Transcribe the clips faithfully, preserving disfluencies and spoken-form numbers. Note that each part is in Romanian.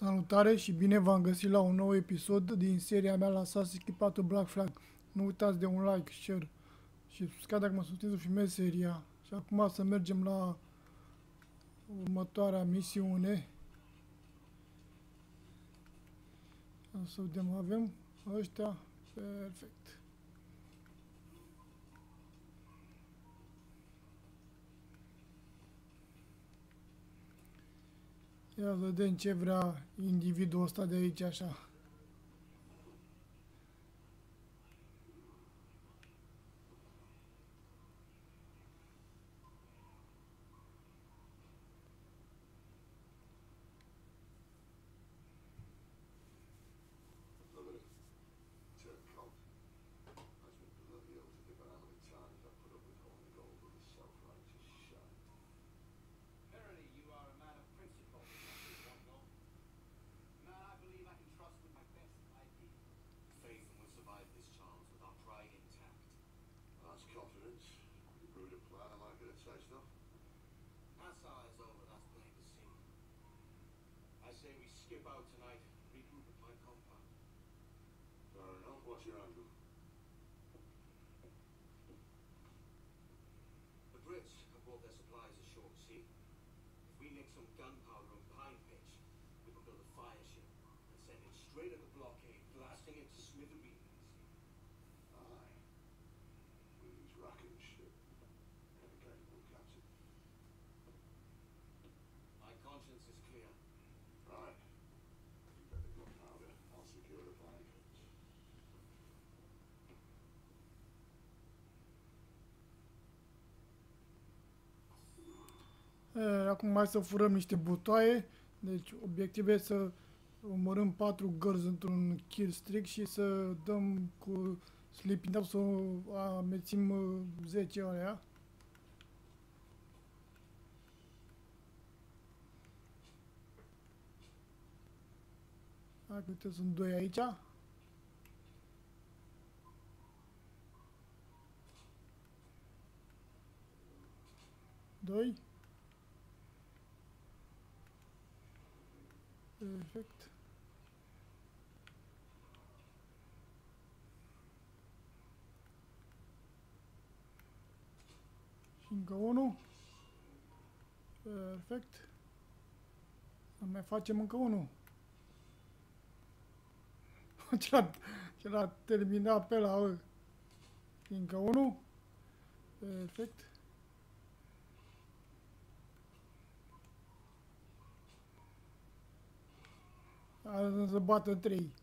Salutare și bine v-am găsit la un nou episod din seria mea la Assassin's Creed patru Black Flag. Nu uitați de un like, share și subscribe dacă mă susțineți să filmez seria. Și acum să mergem la următoarea misiune. Să vedem, avem ăștia. Perfect. Ia să vedem ce vrea individul ăsta de aici, așa. What's your angle? The Brits have bought their supplies ashore, see? If we nick some gunpowder and pine pitch, we can build a fire ship and send it straight at the blockade, blasting it to smithereens. Aye. With his racking ship. And a capable captain. My conscience is clear. Right. You get the gunpowder, I'll secure the pine pitch. E, acum hai să furăm niște butoaie. Deci obiectivul e să omorâm patru gărzi într-un kill streak și să dăm cu sleeping up să amețim zece alea. Hai, uite, sunt doi aici. Doi. Perfect. Și încă unul. Perfect. Să mai facem încă unul. Ce l-a, ce l-a terminat pe la ăla. Încă unul. Perfect. Hai să bată trei.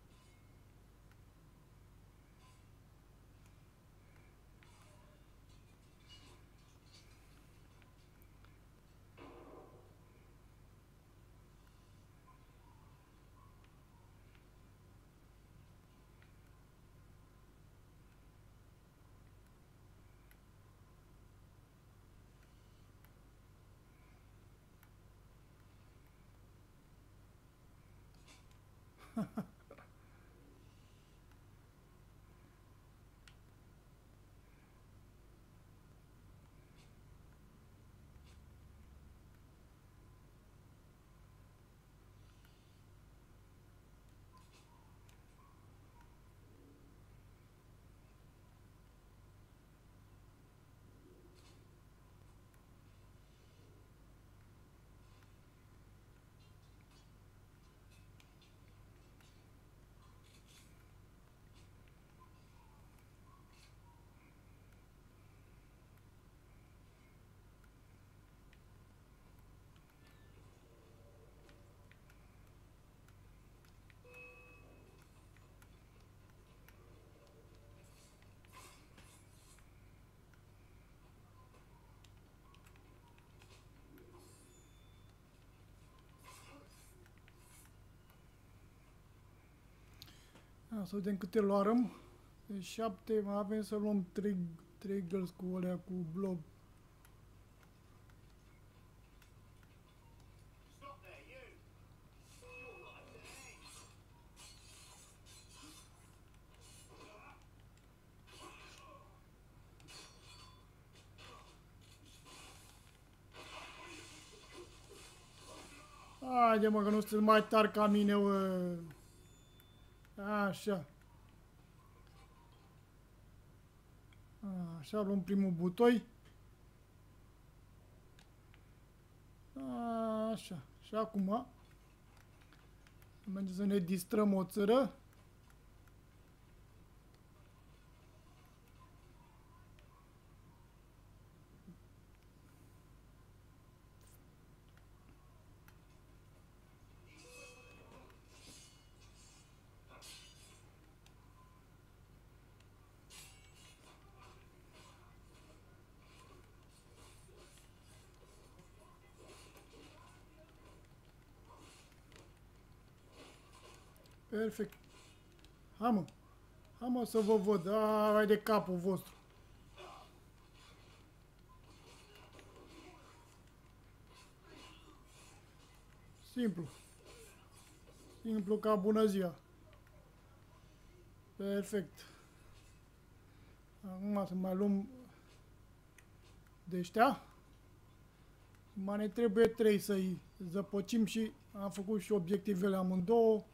Ia să vedem câte luarăm. De șapte, mai avem să luăm trei, trei gălți cu alea cu blob. Haide mă, că nu sunt mai tari ca mine, bă. Așa. Așa, luăm primul butoi. Așa. Și acum mergem să ne distrăm o țără. Perfect. Hai mă. Hai mă să vă văd. Hai de capul vostru. Simplu. Simplu ca bună ziua. Perfect. Acum să mai luăm de ăștia. Mai ne trebuie trei să-i zăpăcim și am făcut și obiectivele amândouă.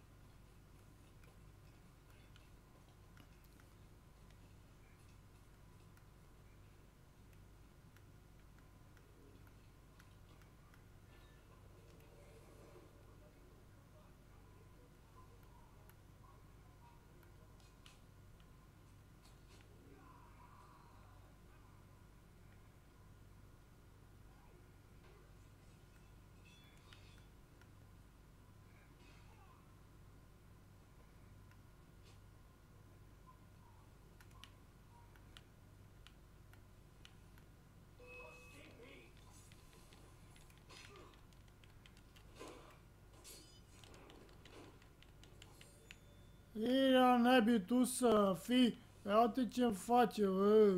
Ia naibii tu să fii. Uite ce-mi face, bă.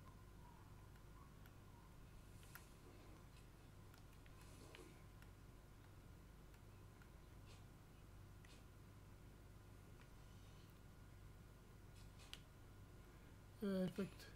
Perfect.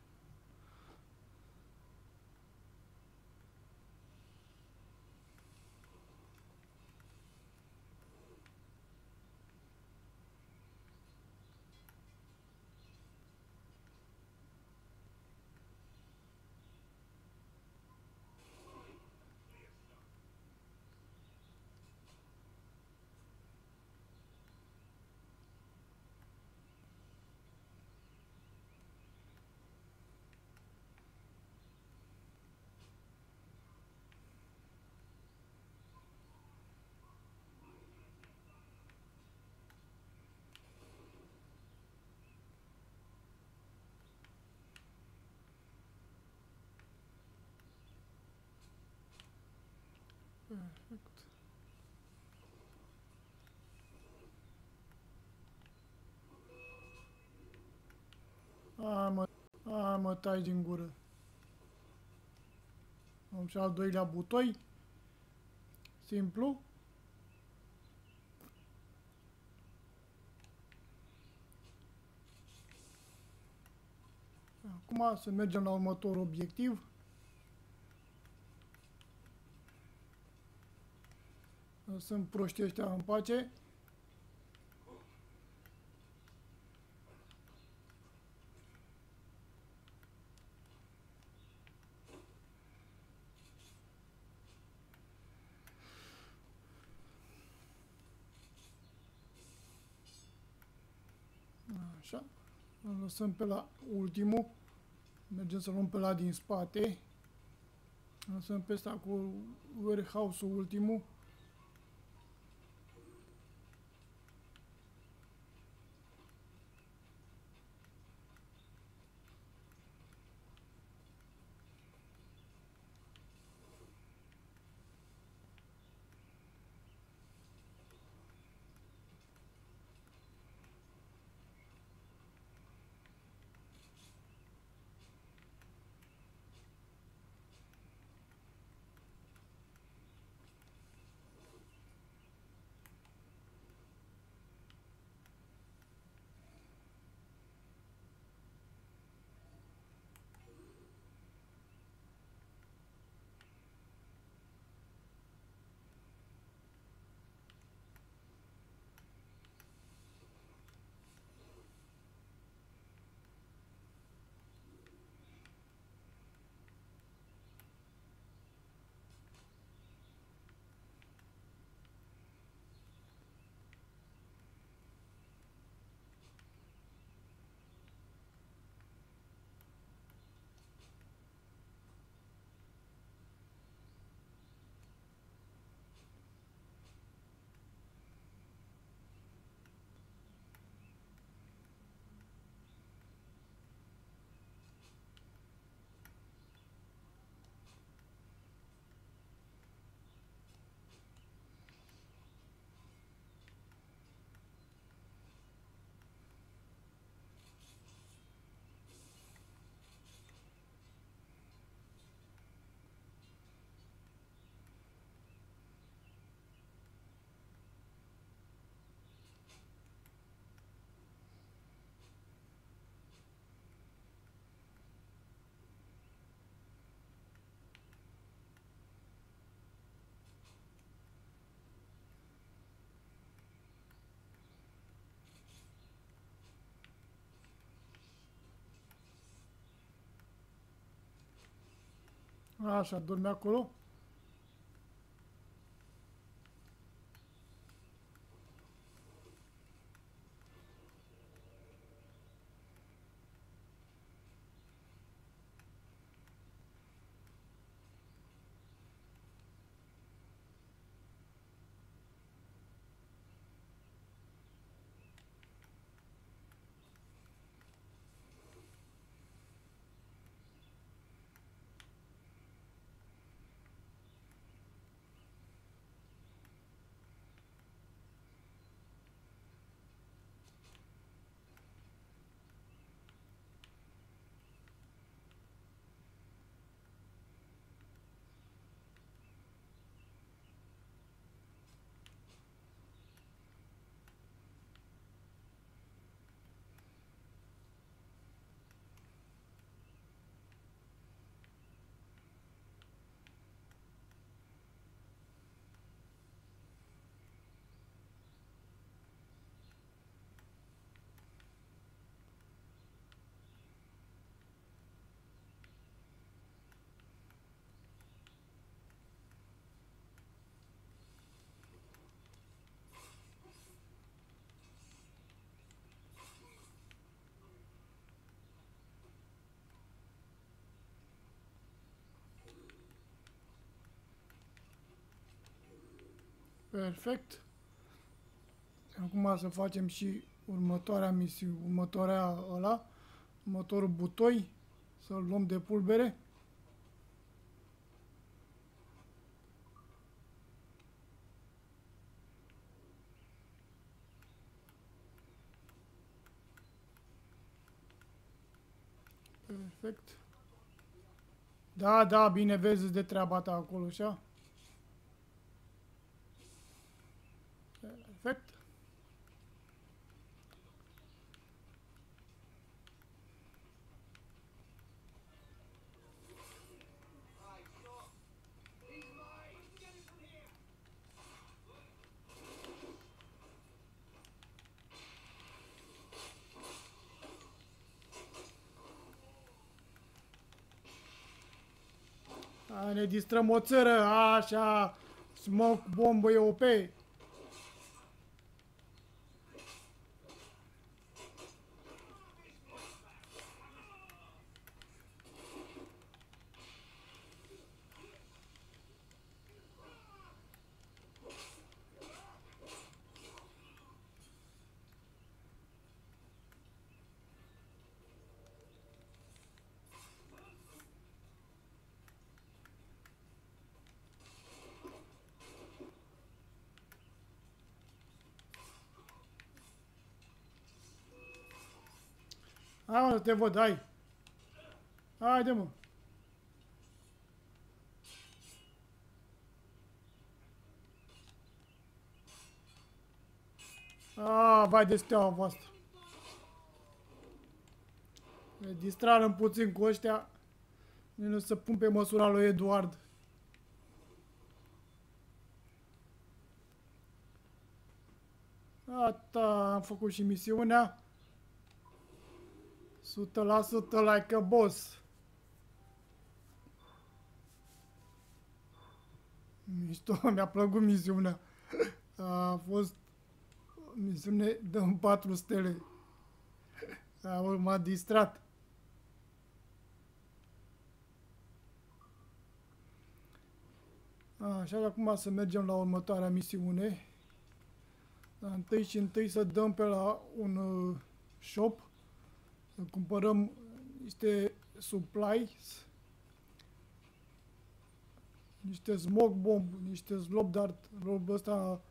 Perfect. Hai mă, hai mă, tai din gură. Am și al doilea butoi. Simplu. Acum să mergem la următorul obiectiv. Lăsăm proștii ăștia în pace. Așa. Îl lăsăm pe la ultimul. Mergem să luăm pe la din spate. Lăsăm pe ăsta cu warehouse-ul ultimul. Așa, dorme acolo. Perfect. Acum să facem și următoarea misiune, următoarea ăla, următorul butoi, să-l luăm de pulbere. Perfect. Da, da, bine, vezi de treaba ta acolo, așa. Perfect. Hai, ne distrăm o țără, așa, smoke bombă e O P. Hai, mă, te văd, hai. Haide, mă. Ah, vai de steaua voastră. Ne distrarăm puțin cu ăștia. Nu să pun pe măsura lui Eduard. Gata, am făcut și misiunea. o sută la sută like a boss. Mișto, mi-a plăcut misiunea. A fost misiune de patru stele. M-a distrat. Așa, acum să mergem la următoarea misiune. Dar întâi și întâi să dăm pe la un uh, shop. Să cumpărăm niște supplies. Niște smoke bomb, niște slop dart, robul ăsta.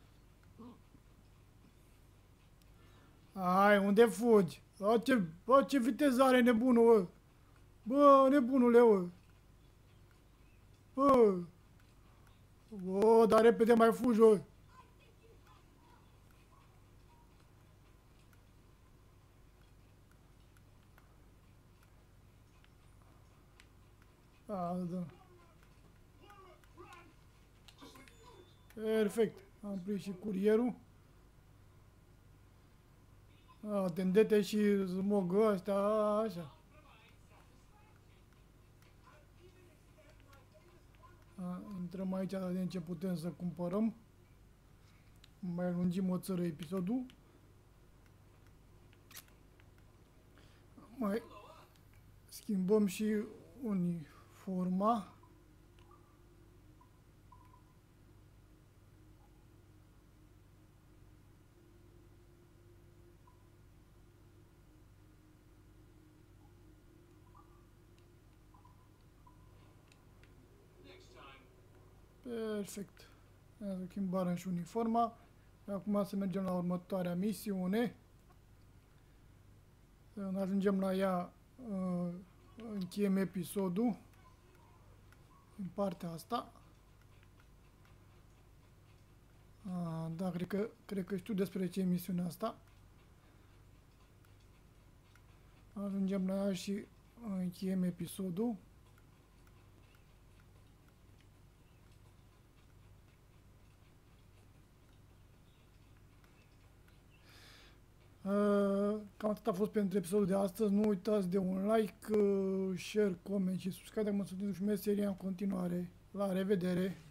Hai, unde fugi? Bă, ce, bă, ce viteză are nebunul, bă! Bă, nebunule, bă! Bă! Bă, dar repede mai fugi, bă! A, da. Perfect. Am prins și curierul. A, tendete și smog ăsta, așa. Intrăm aici, vedem ce putem să cumpărăm. Mai lungim o țără episodul. Mai schimbăm și uniforma. Perfect. Schimbarea și uniforma. Acum să mergem la următoarea misiune. Când ajungem la ea, încheiem episodul în partea asta. A, da, cred că, cred că știu despre ce e misiunea asta. Ajungem la ea și încheiem episodul. Cam atât a fost pentru episodul de astăzi. Nu uitați de un like, share, comment și subscribe dacă mă sunteți și seria în continuare. La revedere!